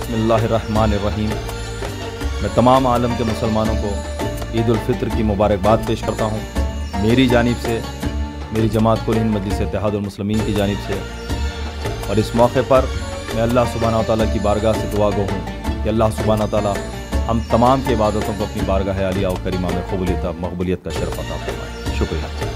बिस्मिल्लाहिर्रहमानिर्रहीम। मैं तमाम आलम के मुसलमानों को ईद उल फित्र की मुबारकबाद पेश करता हूँ। मेरी जानिब से, मेरी जमात कुल हिंद मजलिस इत्तेहादुल मुस्लिमीन की जानिब से, और इस मौके पर मैं अल्लाह सुब्हानहू व तआला की बारगाह से दुआ गो हूँ कि अल्लाह सुब्हानहू व तआला हम तमाम की इबादतों को अपनी बारगाह आलिया और करीमा में मकबूलियत का शरफ़ अता फरमाए। शुक्रिया।